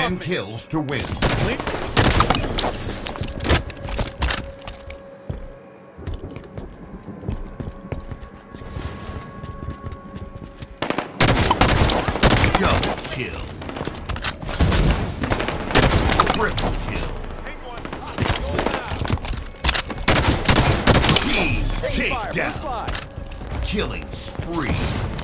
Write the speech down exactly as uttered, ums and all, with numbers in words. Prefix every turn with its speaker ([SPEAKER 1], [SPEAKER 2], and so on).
[SPEAKER 1] Ten kills to win. Double kill. Triple kill. Team takedown. Killing spree.